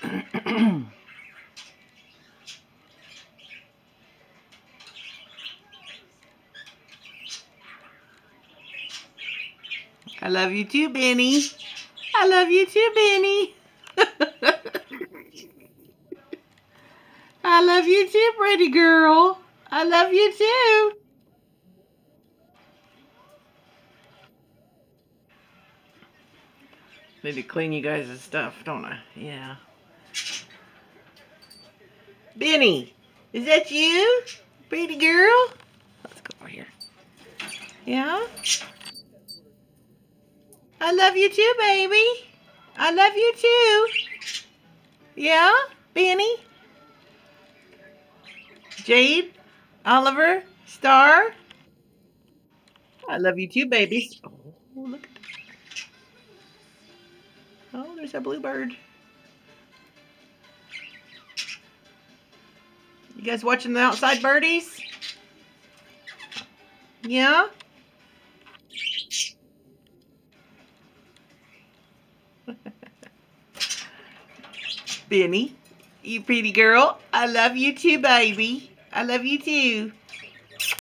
I love you too, Benny. I love you too, Benny. I love you too, pretty girl. I love you too. Need to clean you guys' stuff, don't I? Yeah. Benny, is that you? Pretty girl? Let's go over here. Yeah? I love you too, baby. I love you too. Yeah? Benny? Jade? Oliver? Star? I love you too, babies. Oh, look at that. Oh, there's a bluebird. You guys watching the outside birdies? Yeah? Benny, you pretty girl. I love you too, baby. I love you too.